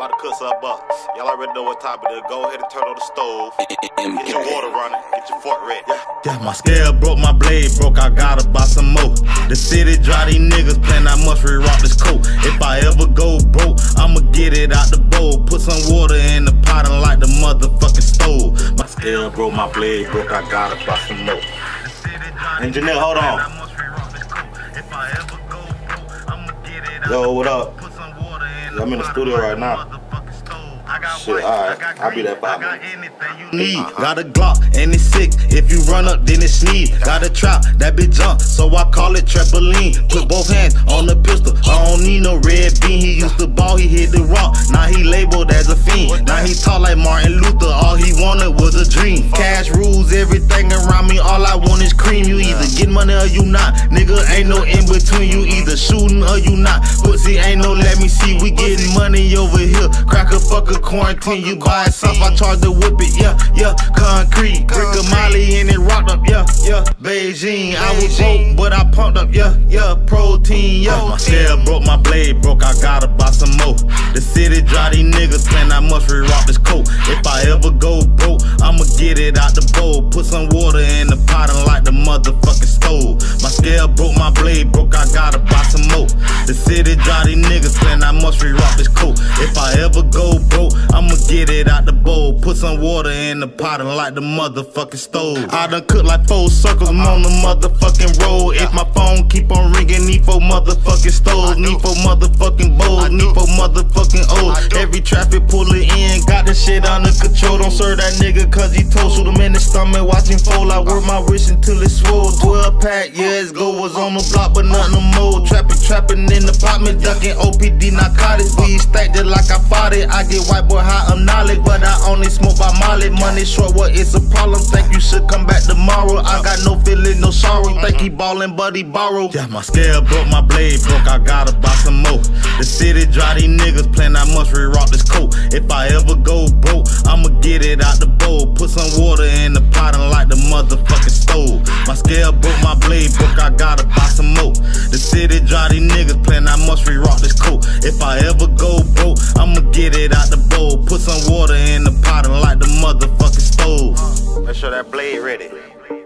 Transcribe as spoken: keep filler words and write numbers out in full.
About to cook some up. Y'all already know what time it is. Go ahead and turn on the stove. Get your water running. Get your fork ready. Yeah, my scale broke, my blade broke. I gotta buy some more. The city dry, these niggas playing. I must re-rock this coat. If I ever go broke, I'ma get it out the bowl. Put some water in the pot and light the motherfucking stove. My scale broke, my blade broke. I gotta buy some more. Engineer, hold on. Yo, what up? I'm in the studio right now. Shit, alright, I'll be there five minutes. Need, got a Glock and it's sick. If you run up, then it sneeze. Got a trap, that bitch jump, so I call it trampoline. Put both hands on the pistol, I don't need no red bean. He used to ball, he hit the rock, now he labeled as a fiend. Now he talk like Martin Luther, all he wanted was a dream. Cash rules everything around me, all I want is cream. You either get money or you not, nigga, ain't no in between. You either shooting or you not, pussy ain't no let me see. We getting money over here, crack a fucker quarantine. You buy something, I charge to whip it, yeah, yeah. Concrete, brick of Molly and it rocked up, yeah, yeah. Beijing, I was broke, but I pumped up, yeah, yeah. Protein, yeah. My scale broke, my blade broke, I gotta buy some more. The city dry, these niggas playing, I must re-rock this coat. If I ever go broke, I'ma get it out the bowl. Put some water in the pot and light the motherfucking stove. My scale broke, my blade broke, I gotta buy some more. The city dry, these niggas playing, I must re-rock this coat. If I ever go broke, I'ma get it out the bowl. Put some water in the pot and light the motherfucking stove. I done cooked like four circles, I'm on the motherfucking road. If my phone keep on ringing, need four motherfucking stoves, need four motherfucking bowls, need four motherfucking O's. Every traffic pull it in, got the shit under control. Don't serve that nigga cause he told, shoot him in the stomach, watch him fold. I work my wrist until it's swole. twelve pack, yeah, it's go was on the block, but nothing more. Trapping, trapping in the apartment, ducking O P D narcotics. We stacked it like I fought it. I get white boy high on knowledge, but I only smoke by Molly. Money short, what it's a problem? Think you should come back tomorrow. I got no feeling, no sorrow. Think he ballin', but he borrow. Yeah, my scale broke, my blade broke. I gotta buy some more. The city dry, these niggas playing. I must re-rock this coat. If I ever go broke, I'ma get it out the bowl. Put some water in the pot and light the motherfucking stove. My scale broke, my blade broke. I gotta buy some more. The city dry, these niggas playing. I must re-rock this coat. If I ever go broke, I'ma get it out the bowl. Put some water in the pot and light the motherfucking stove. Make sure that blade ready.